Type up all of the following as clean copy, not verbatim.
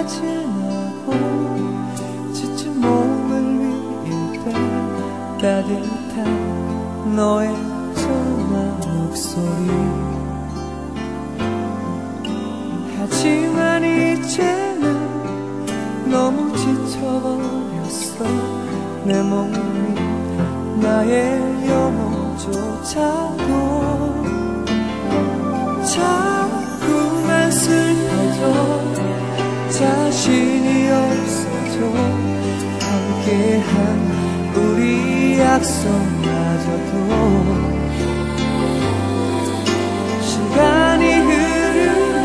지나고 지친 몸을 위일 때 따뜻한 너의 전화 목소리. 하지만 이제는 너무 지쳐버렸어. 내 몸이 나의 영혼조차도 자꾸만 슬퍼져. 자신이 없어져. 함께한 우리 약속마저도 시간이 흐르면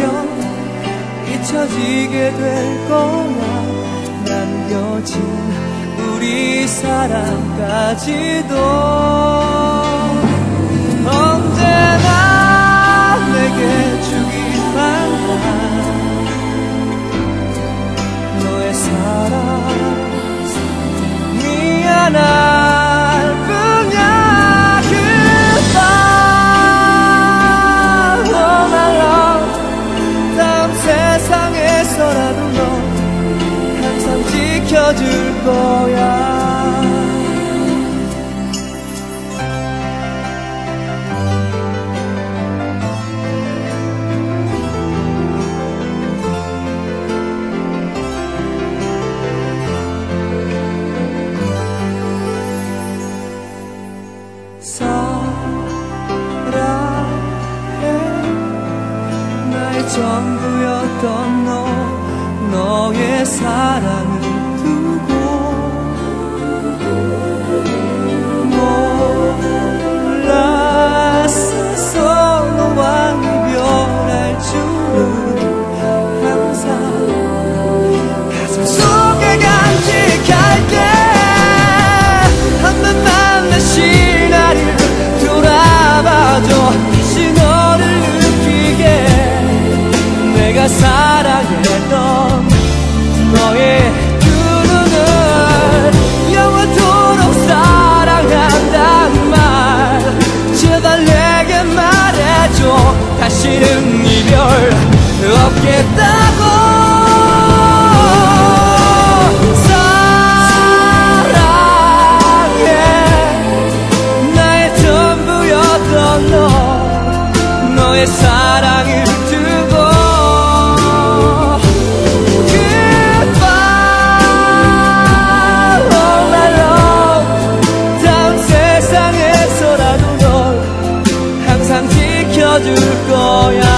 잊혀지게 될 거야. 남겨진 우리 사랑까지도. 언제나 내게 주기만 한 너의 사랑 미안할 뿐이야. Goodbye, oh my love. 다음 세상에서라도 너 항상 지켜줄 거야. 사랑해. 나의 전부였던 너의 사랑을 두고 몰랐어. 너와 이별할 줄은 항상 가슴 속에 간직할게. 한 번만 다시 나를 돌아봐줘. 다시 너를 느끼게. 내가 사랑했던 너의 두 눈을 영원토록 사랑한다는 말 제발 내게 말해줘. 다시는 이별 없겠다고. 사랑해. 나의 전부였던 너의 사랑을 두고 줄 거야.